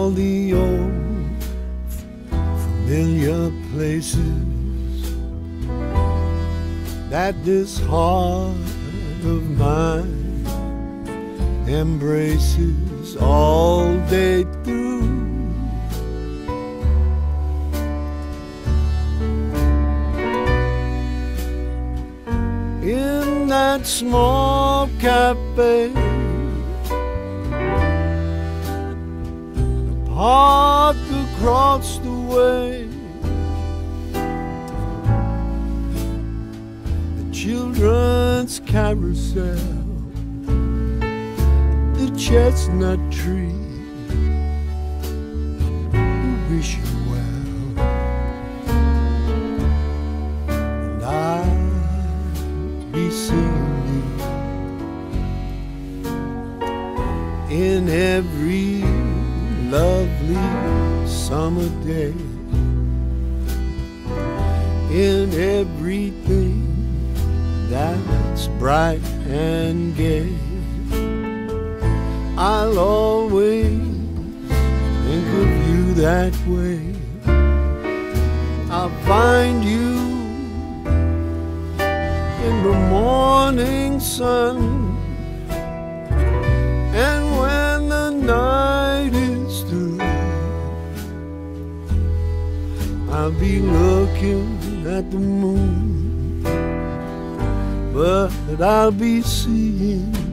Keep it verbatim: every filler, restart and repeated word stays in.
all the old familiar places that this heart of mine embraces all day through. In that small cafe, the park across the way, the children's carousel, the chestnut tree, who wish you well, and I'll be seeing you in every lovely summer day, in everything that's bright and gay. I'll always think of you that way. I'll find you in the morning sun, and when the night is through, I'll be looking at the moon, but I'll be seeing